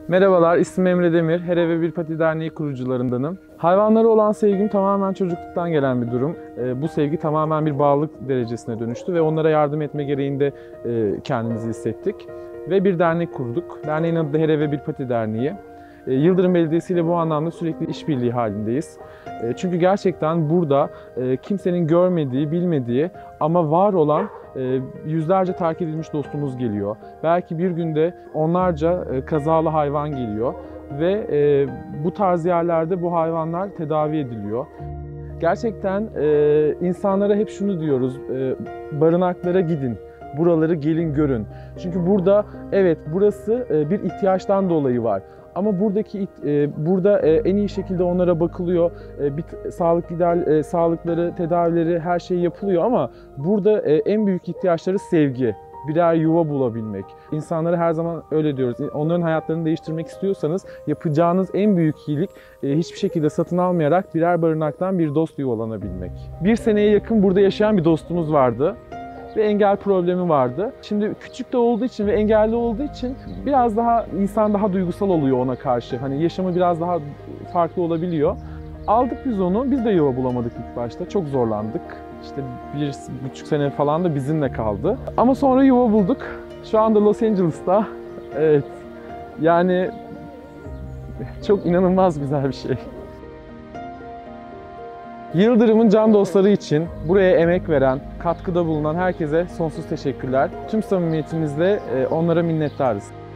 Merhabalar, ismim Emre Demir. Her Eve Bir Pati Derneği kurucularındanım. Hayvanlara olan sevgim tamamen çocukluktan gelen bir durum. Bu sevgi tamamen bir bağlılık derecesine dönüştü ve onlara yardım etme gereğinde kendimizi hissettik. Ve bir dernek kurduk. Derneğin adı da Her Eve Bir Pati Derneği. Yıldırım Belediyesi ile bu anlamda sürekli işbirliği halindeyiz. Çünkü gerçekten burada kimsenin görmediği, bilmediği ama var olan yüzlerce terk edilmiş dostumuz geliyor. Belki bir günde onlarca kazalı hayvan geliyor ve bu tarz yerlerde bu hayvanlar tedavi ediliyor. Gerçekten insanlara hep şunu diyoruz, barınaklara gidin. Buraları gelin görün. Çünkü burada evet burası bir ihtiyaçtan dolayı var. Ama burada en iyi şekilde onlara bakılıyor. Sağlıkları, tedavileri her şey yapılıyor ama burada en büyük ihtiyaçları sevgi. Birer yuva bulabilmek. İnsanlara her zaman öyle diyoruz. Onların hayatlarını değiştirmek istiyorsanız yapacağınız en büyük iyilik hiçbir şekilde satın almayarak birer barınaktan bir dost yuvalanabilmek. Bir seneye yakın burada yaşayan bir dostumuz vardı. Ve engel problemi vardı. Şimdi küçük de olduğu için ve engelli olduğu için biraz daha insan daha duygusal oluyor ona karşı. Hani yaşamı biraz daha farklı olabiliyor. Aldık biz onu. Biz de yuva bulamadık ilk başta. Çok zorlandık. İşte 1,5 sene falan da bizimle kaldı. Ama sonra yuva bulduk. Şu anda Los Angeles'ta. Evet. Yani çok inanılmaz güzel bir şey. Yıldırım'ın can dostları için buraya emek veren, katkıda bulunan herkese sonsuz teşekkürler. Tüm samimiyetimizle onlara minnettarız.